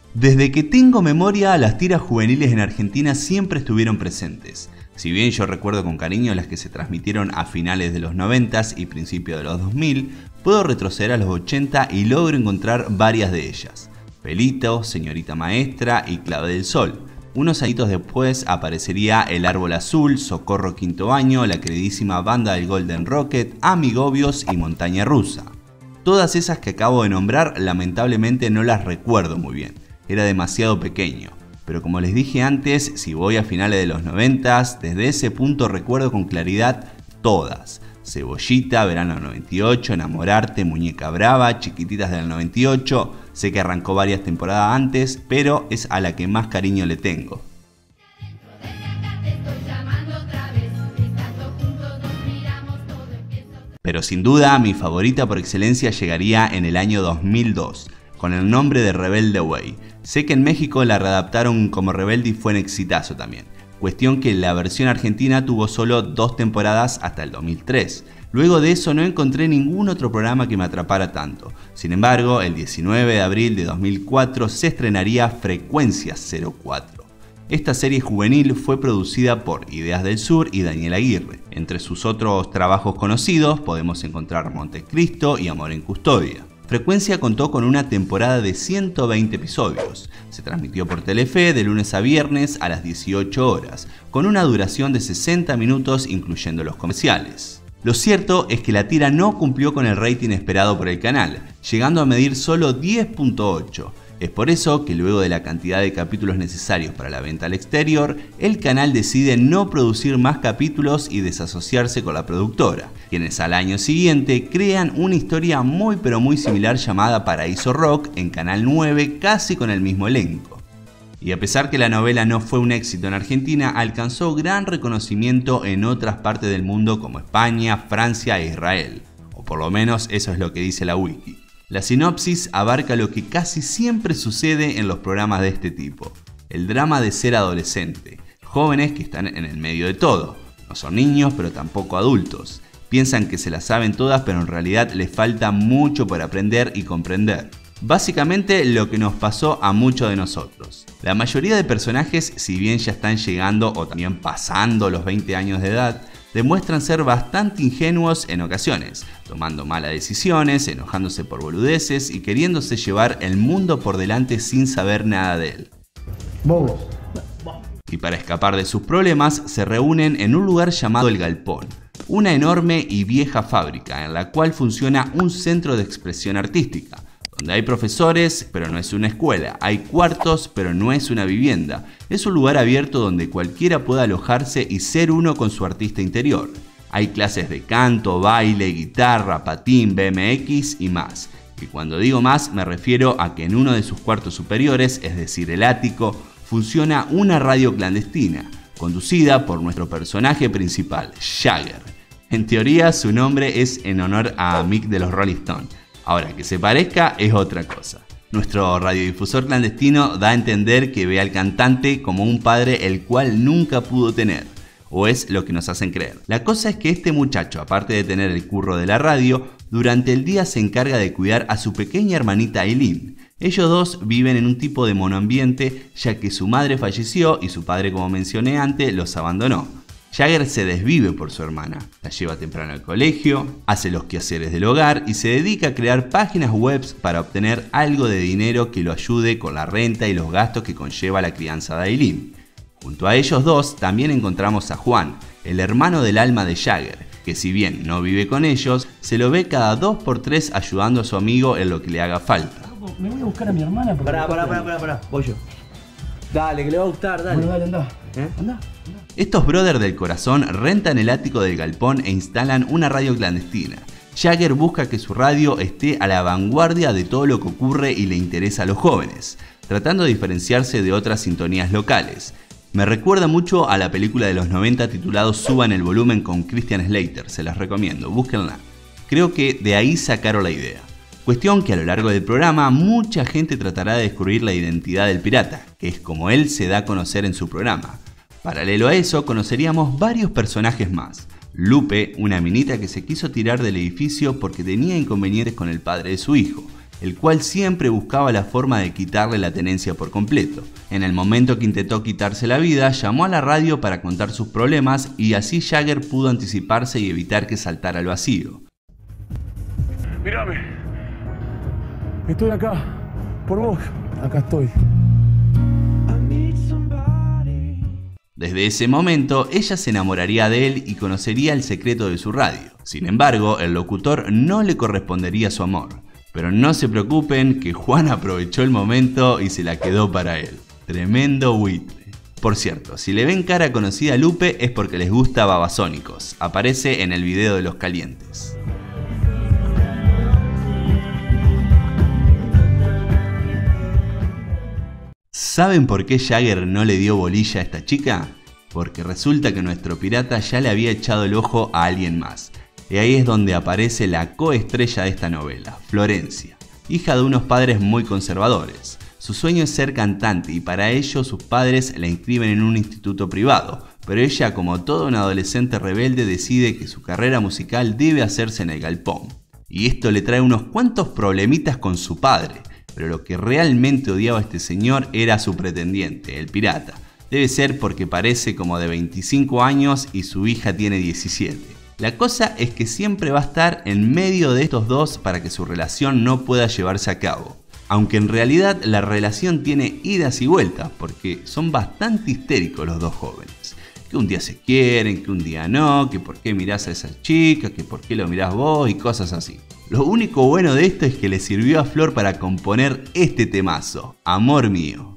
Desde que tengo memoria, las tiras juveniles en Argentina siempre estuvieron presentes. Si bien yo recuerdo con cariño las que se transmitieron a finales de los 90s y principios de los 2000, puedo retroceder a los 80 y logro encontrar varias de ellas. Pelito, Señorita Maestra y Clave del Sol. Unos añitos después aparecería El Árbol Azul, Socorro Quinto Año, la queridísima Banda del Golden Rocket, Amigobios y Montaña Rusa. Todas esas que acabo de nombrar lamentablemente no las recuerdo muy bien, era demasiado pequeño. Pero como les dije antes, si voy a finales de los 90s, desde ese punto recuerdo con claridad todas. Cebollita, Verano del 98, Enamorarte, Muñeca Brava, Chiquititas del 98. Sé que arrancó varias temporadas antes, pero es a la que más cariño le tengo. Pero sin duda, mi favorita por excelencia llegaría en el año 2002, con el nombre de Rebelde Way. Sé que en México la readaptaron como Rebelde y fue un exitazo también. Cuestión que la versión argentina tuvo solo 2 temporadas hasta el 2003. Luego de eso no encontré ningún otro programa que me atrapara tanto. Sin embargo, el 19 de abril de 2004 se estrenaría Frecuencia 04. Esta serie juvenil fue producida por Ideas del Sur y Daniel Aguirre. Entre sus otros trabajos conocidos podemos encontrar Montecristo y Amor en Custodia. Frecuencia contó con una temporada de 120 episodios. Se transmitió por Telefe de lunes a viernes a las 18 horas, con una duración de 60 minutos incluyendo los comerciales. Lo cierto es que la tira no cumplió con el rating esperado por el canal, llegando a medir solo 10.8. Es por eso que luego de la cantidad de capítulos necesarios para la venta al exterior, el canal decide no producir más capítulos y desasociarse con la productora, quienes al año siguiente crean una historia muy similar llamada Paraíso Rock en Canal 9, casi con el mismo elenco. Y a pesar que la novela no fue un éxito en Argentina, alcanzó gran reconocimiento en otras partes del mundo como España, Francia e Israel, o por lo menos eso es lo que dice la wiki. La sinopsis abarca lo que casi siempre sucede en los programas de este tipo, el drama de ser adolescente, jóvenes que están en el medio de todo, no son niños pero tampoco adultos, piensan que se las saben todas pero en realidad les falta mucho por aprender y comprender. Básicamente lo que nos pasó a muchos de nosotros. La mayoría de personajes, si bien ya están llegando o también pasando los 20 años de edad, demuestran ser bastante ingenuos en ocasiones, tomando malas decisiones, enojándose por boludeces y queriéndose llevar el mundo por delante sin saber nada de él. Y para escapar de sus problemas, se reúnen en un lugar llamado El Galpón, una enorme y vieja fábrica en la cual funciona un centro de expresión artística, donde hay profesores, pero no es una escuela, hay cuartos, pero no es una vivienda. Es un lugar abierto donde cualquiera pueda alojarse y ser uno con su artista interior. Hay clases de canto, baile, guitarra, patín, BMX y más. Y cuando digo más, me refiero a que en uno de sus cuartos superiores, es decir, el ático, funciona una radio clandestina, conducida por nuestro personaje principal, Jagger. En teoría, su nombre es en honor a Mick de los Rolling Stones. Ahora, que se parezca es otra cosa. Nuestro radiodifusor clandestino da a entender que ve al cantante como un padre el cual nunca pudo tener, o es lo que nos hacen creer. La cosa es que este muchacho, aparte de tener el curro de la radio, durante el día se encarga de cuidar a su pequeña hermanita Aileen. Ellos dos viven en un tipo de monoambiente, ya que su madre falleció y su padre, como mencioné antes, los abandonó. Jagger se desvive por su hermana, la lleva temprano al colegio, hace los quehaceres del hogar y se dedica a crear páginas web para obtener algo de dinero que lo ayude con la renta y los gastos que conlleva la crianza de Aileen. Junto a ellos dos también encontramos a Juan, el hermano del alma de Jagger, que si bien no vive con ellos, se lo ve cada 2x3 ayudando a su amigo en lo que le haga falta. Me voy a buscar a mi hermana. Pará, voy yo. Dale, que le va a gustar, dale. Bueno, dale, andá. Andá. Estos brothers del corazón rentan el ático del galpón e instalan una radio clandestina. Jagger busca que su radio esté a la vanguardia de todo lo que ocurre y le interesa a los jóvenes, tratando de diferenciarse de otras sintonías locales. Me recuerda mucho a la película de los 90 titulado Suban el volumen con Christian Slater, se las recomiendo, búsquenla. Creo que de ahí sacaron la idea. Cuestión que a lo largo del programa mucha gente tratará de descubrir la identidad del pirata, que es como él se da a conocer en su programa. Paralelo a eso, conoceríamos varios personajes más. Lupe, una minita que se quiso tirar del edificio porque tenía inconvenientes con el padre de su hijo. el cual siempre buscaba la forma de quitarle la tenencia por completo. En el momento que intentó quitarse la vida, llamó a la radio para contar sus problemas y así Jagger pudo anticiparse y evitar que saltara al vacío. Mírame. Estoy acá. Por vos. Acá estoy. Desde ese momento, ella se enamoraría de él y conocería el secreto de su radio. Sin embargo, el locutor no le correspondería su amor. Pero no se preocupen que Juan aprovechó el momento y se la quedó para él. Tremendo buitre. Por cierto, si le ven cara conocida a Lupe es porque les gusta Babasónicos. Aparece en el video de Los Calientes. ¿Saben por qué Jagger no le dio bolilla a esta chica? Porque resulta que nuestro pirata ya le había echado el ojo a alguien más. Y ahí es donde aparece la coestrella de esta novela, Florencia, hija de unos padres muy conservadores. Su sueño es ser cantante y para ello sus padres la inscriben en un instituto privado, pero ella, como toda una adolescente rebelde, decide que su carrera musical debe hacerse en el galpón. Y esto le trae unos cuantos problemitas con su padre. Pero lo que realmente odiaba a este señor era su pretendiente, el pirata. Debe ser porque parece como de 25 años y su hija tiene 17. La cosa es que siempre va a estar en medio de estos dos para que su relación no pueda llevarse a cabo. Aunque en realidad la relación tiene idas y vueltas porque son bastante histéricos los dos jóvenes. Que un día se quieren, que un día no, que por qué mirás a esa chica, que por qué lo mirás vos y cosas así. Lo único bueno de esto es que le sirvió a Flor para componer este temazo, Amor Mío.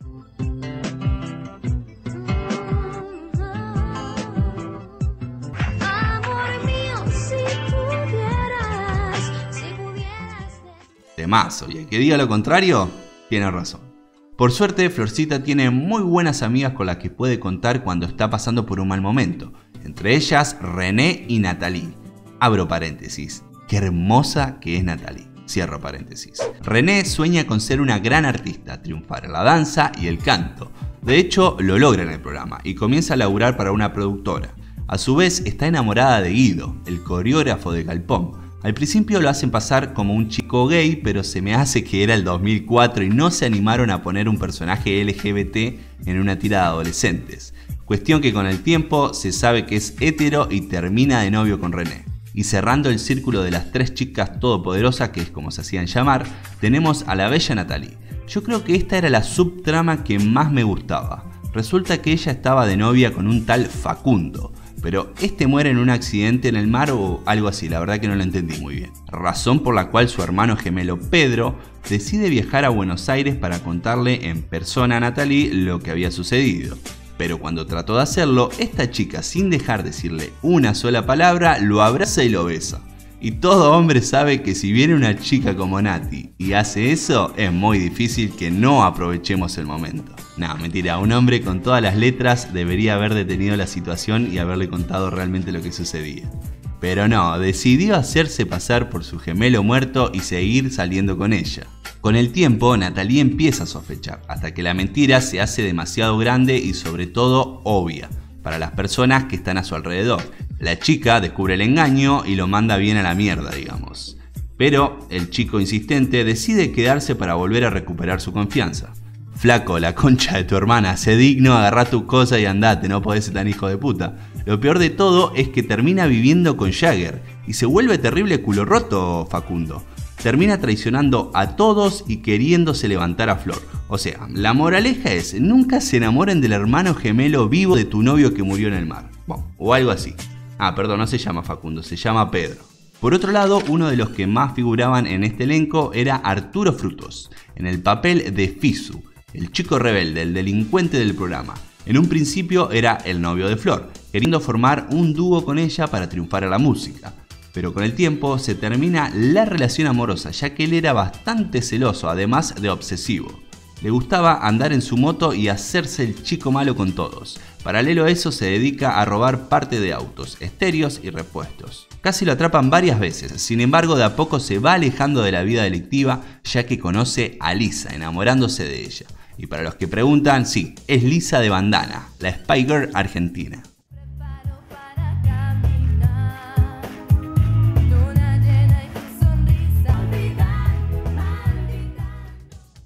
Temazo, y el que diga lo contrario, tiene razón. Por suerte, Florcita tiene muy buenas amigas con las que puede contar cuando está pasando por un mal momento. Entre ellas, René y Natalie. Abro paréntesis. Qué hermosa que es Natalie. Cierro paréntesis. René sueña con ser una gran artista, triunfar en la danza y el canto. De hecho, lo logra en el programa y comienza a laburar para una productora. A su vez, está enamorada de Guido, el coreógrafo de Galpón. Al principio lo hacen pasar como un chico gay, pero se me hace que era el 2004 y no se animaron a poner un personaje LGBT en una tira de adolescentes. Cuestión que con el tiempo se sabe que es hetero y termina de novio con René. Y cerrando el círculo de las tres chicas todopoderosas, que es como se hacían llamar, tenemos a la bella Natalie. Yo creo que esta era la subtrama que más me gustaba. Resulta que ella estaba de novia con un tal Facundo, pero este muere en un accidente en el mar o algo así, la verdad que no lo entendí muy bien. Razón por la cual su hermano gemelo Pedro decide viajar a Buenos Aires para contarle en persona a Natalie lo que había sucedido. Pero cuando trató de hacerlo, esta chica, sin dejar de decirle una sola palabra, lo abraza y lo besa. Y todo hombre sabe que si viene una chica como Nati y hace eso, es muy difícil que no aprovechemos el momento. No, mentira, un hombre con todas las letras debería haber detenido la situación y haberle contado realmente lo que sucedía. Pero no, decidió hacerse pasar por su gemelo muerto y seguir saliendo con ella. Con el tiempo, Natalie empieza a sospechar, hasta que la mentira se hace demasiado grande y sobre todo obvia para las personas que están a su alrededor. La chica descubre el engaño y lo manda bien a la mierda, digamos. Pero el chico insistente decide quedarse para volver a recuperar su confianza. Flaco, la concha de tu hermana, sé digno, agarrá tu cosa y andate, no podés ser tan hijo de puta. Lo peor de todo es que termina viviendo con Jagger y se vuelve terrible culo roto Facundo. Termina traicionando a todos y queriéndose levantar a Flor. O sea, la moraleja es, nunca se enamoren del hermano gemelo vivo de tu novio que murió en el mar. Bueno, o algo así. Ah, perdón, no se llama Facundo, se llama Pedro. Por otro lado, uno de los que más figuraban en este elenco era Arturo Frutos, en el papel de Fisu, el chico rebelde, el delincuente del programa. En un principio era el novio de Flor, queriendo formar un dúo con ella para triunfar a la música. Pero con el tiempo se termina la relación amorosa, ya que él era bastante celoso, además de obsesivo. Le gustaba andar en su moto y hacerse el chico malo con todos. Paralelo a eso se dedica a robar parte de autos, estéreos y repuestos. Casi lo atrapan varias veces, sin embargo de a poco se va alejando de la vida delictiva ya que conoce a Lisa, enamorándose de ella. Y para los que preguntan, sí, es Lisa de Bandana, la Spy Girl argentina.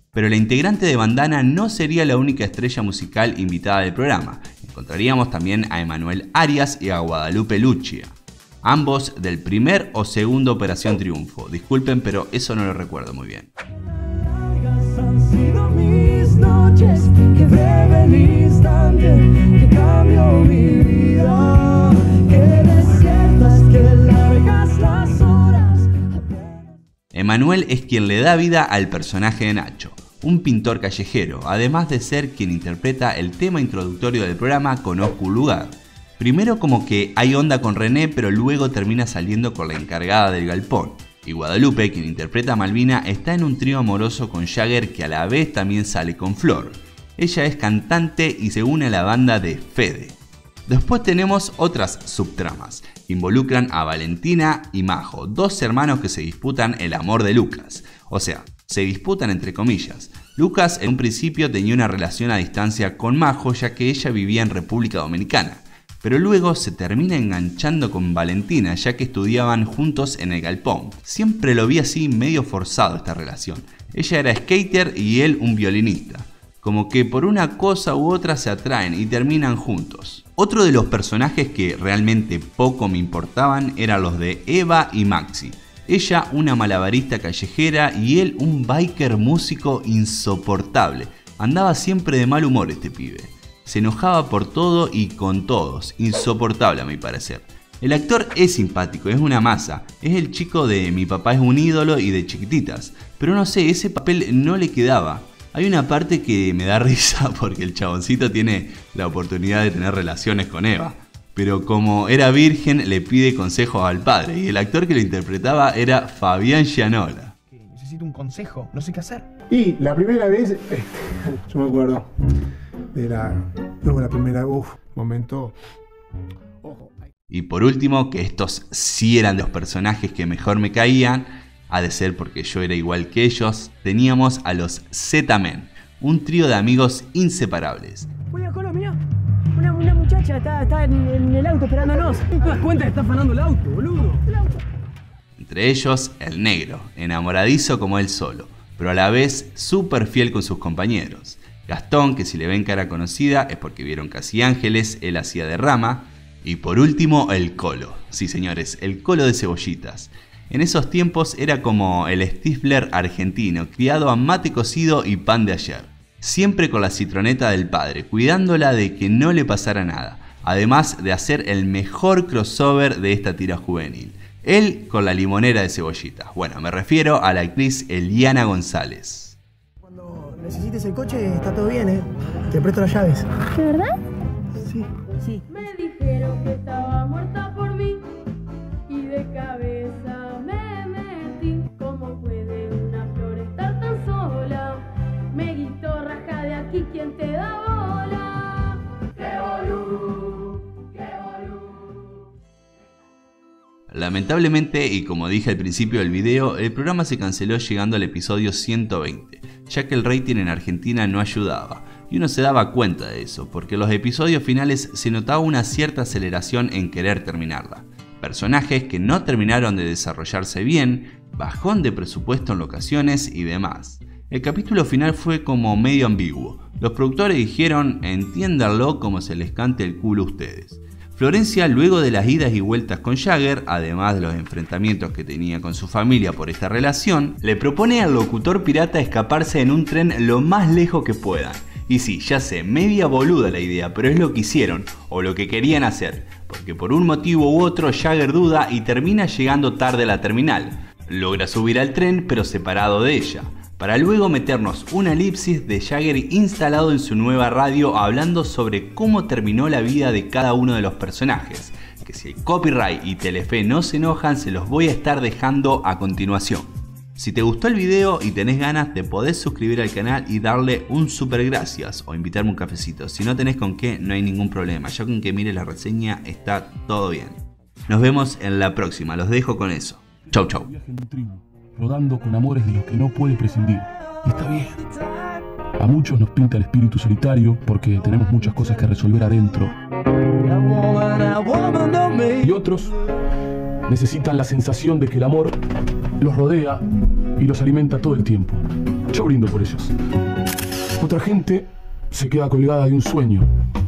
Pero la integrante de Bandana no sería la única estrella musical invitada del programa. Encontraríamos también a Emanuel Arias y a Guadalupe Lucchia, ambos del primer o segundo Operación Triunfo. Disculpen, pero eso no lo recuerdo muy bien. Han sido mis noches, que breve el instante que cambió mi vida, que desiertas, que largas las horas. Emanuel es quien le da vida al personaje de Nacho, un pintor callejero, además de ser quien interpreta el tema introductorio del programa Conozco un lugar. Primero como que hay onda con René, pero luego termina saliendo con la encargada del galpón. Y Guadalupe, quien interpreta a Malvina, está en un trío amoroso con Jagger, que a la vez también sale con Flor. Ella es cantante y se une a la banda de Fede. Después tenemos otras subtramas que involucran a Valentina y Majo, dos hermanos que se disputan el amor de Lucas. O sea, se disputan entre comillas. Lucas en un principio tenía una relación a distancia con Majo, ya que ella vivía en República Dominicana. Pero luego se termina enganchando con Valentina, ya que estudiaban juntos en el galpón. Siempre lo vi así medio forzado esta relación. Ella era skater y él un violinista. Como que por una cosa u otra se atraen y terminan juntos. Otro de los personajes que realmente poco me importaban eran los de Eva y Maxi. Ella una malabarista callejera y él un biker músico insoportable. Andaba siempre de mal humor este pibe. Se enojaba por todo y con todos, insoportable a mi parecer. El actor es simpático, es una masa, es el chico de Mi papá es un ídolo y de Chiquititas, pero no sé, ese papel no le quedaba. Hay una parte que me da risa porque el chaboncito tiene la oportunidad de tener relaciones con Eva, pero como era virgen le pide consejos al padre y el actor que lo interpretaba era Fabián Gianola. Necesito un consejo, no sé qué hacer. Y la primera vez, yo me acuerdo, luego la primera, momento, ojo. Y por último, que estos sí eran los personajes que mejor me caían, ha de ser porque yo era igual que ellos, teníamos a los Z-Men, un trío de amigos inseparables. Oye, Colo, mirá, una muchacha está en el auto esperándonos. ¿No te das cuenta que está afanando el auto, boludo? Entre ellos, el negro, enamoradizo como él solo, pero a la vez súper fiel con sus compañeros. Gastón, que si le ven cara conocida es porque vieron Casi Ángeles, él hacía de Rama. Y por último, el Colo. Sí señores, el Colo de Cebollitas. En esos tiempos era como el Stifler argentino, criado a mate cocido y pan de ayer. Siempre con la citroneta del padre, cuidándola de que no le pasara nada. Además de hacer el mejor crossover de esta tira juvenil. Él con la limonera de Cebollitas. Bueno, me refiero a la actriz Eliana González. Necesites el coche, está todo bien, Te presto las llaves. ¿De verdad? Sí. Sí. Me dijeron que estaba muerta por mí y de cabeza me metí. ¿Cómo puede una flor estar tan sola? Me gritó, raja de aquí, ¿quién te da bola? ¡Qué boludo! ¡Qué boludo! Lamentablemente, y como dije al principio del video, el programa se canceló llegando al episodio 120, ya que el rating en Argentina no ayudaba, y uno se daba cuenta de eso, porque en los episodios finales se notaba una cierta aceleración en querer terminarla. Personajes que no terminaron de desarrollarse bien, bajón de presupuesto en locaciones y demás. El capítulo final fue como medio ambiguo. Los productores dijeron, entiéndanlo como se les cante el culo a ustedes. Florencia, luego de las idas y vueltas con Jagger, además de los enfrentamientos que tenía con su familia por esta relación, le propone al locutor pirata escaparse en un tren lo más lejos que puedan. Y sí, ya sé, media boluda la idea, pero es lo que hicieron, o lo que querían hacer, porque por un motivo u otro Jagger duda y termina llegando tarde a la terminal. Logra subir al tren, pero separado de ella, para luego meternos una elipsis de Jagger instalado en su nueva radio hablando sobre cómo terminó la vida de cada uno de los personajes, que si el copyright y Telefe no se enojan se los voy a estar dejando a continuación. Si te gustó el video y tenés ganas te podés suscribir al canal y darle un super gracias o invitarme un cafecito. Si no tenés con qué no hay ningún problema, ya con que mires la reseña está todo bien. Nos vemos en la próxima, los dejo con eso. Chau chau. Rodando con amores de los que no puede prescindir. Y está bien. A muchos nos pinta el espíritu solitario porque tenemos muchas cosas que resolver adentro. Y otros necesitan la sensación de que el amor los rodea y los alimenta todo el tiempo. Yo brindo por ellos. Otra gente se queda colgada de un sueño.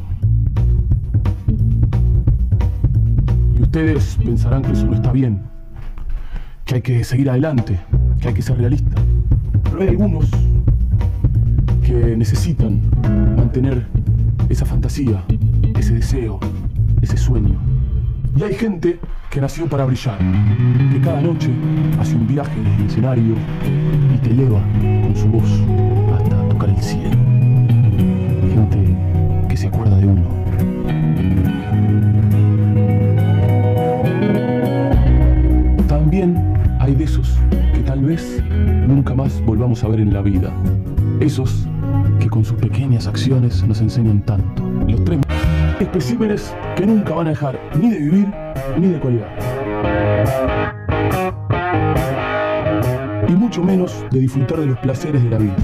Y ustedes pensarán que eso no está bien, que hay que seguir adelante, que hay que ser realista. Pero hay algunos que necesitan mantener esa fantasía, ese deseo, ese sueño. Y hay gente que nació para brillar, que cada noche hace un viaje desde el escenario y te eleva con su voz hasta tocar el cielo. Gente que se acuerda de uno. También hay de esos que tal vez nunca más volvamos a ver en la vida. Esos que con sus pequeñas acciones nos enseñan tanto. Los tres especímenes que nunca van a dejar ni de vivir ni de colgar. Y mucho menos de disfrutar de los placeres de la vida.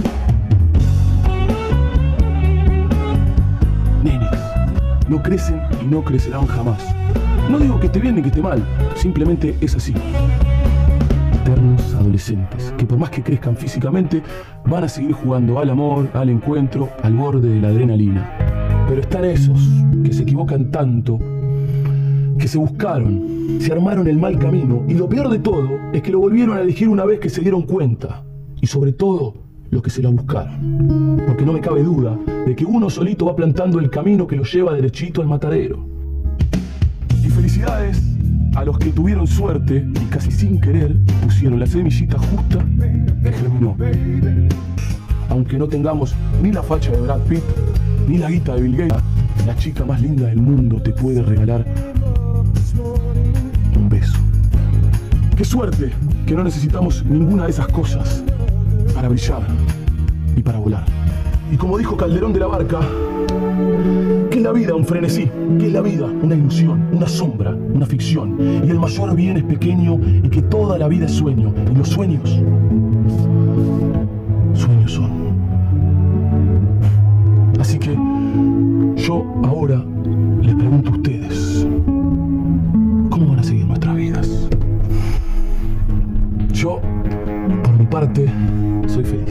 Nenes, no crecen y no crecerán jamás. No digo que esté bien ni que esté mal, simplemente es así. Eternos adolescentes, que por más que crezcan físicamente, van a seguir jugando al amor, al encuentro, al borde de la adrenalina. Pero están esos que se equivocan tanto, que se buscaron, se armaron el mal camino, y lo peor de todo es que lo volvieron a elegir una vez que se dieron cuenta, y sobre todo los que se la buscaron. Porque no me cabe duda de que uno solito va plantando el camino que lo lleva derechito al matadero. Y felicidades a los que tuvieron suerte y casi sin querer pusieron la semillita justa que germinó. Aunque no tengamos ni la facha de Brad Pitt, ni la guita de Bill Gates, la chica más linda del mundo te puede regalar un beso. ¡Qué suerte que no necesitamos ninguna de esas cosas para brillar y para volar! Y como dijo Calderón de la Barca, ¿qué es la vida? Un frenesí. ¿Qué es la vida? Una ilusión, una sombra, una ficción. Y el mayor bien es pequeño y que toda la vida es sueño. Y los sueños, sueños son. Así que yo ahora les pregunto a ustedes, ¿cómo van a seguir nuestras vidas? Yo, por mi parte, soy feliz.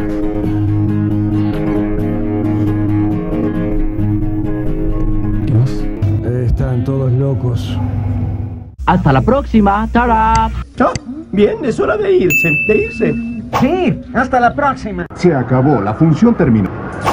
¿Qué más? Están todos locos. Hasta la próxima. ¡Tara! Bien, es hora de irse, Sí, hasta la próxima. Se acabó, la función terminó.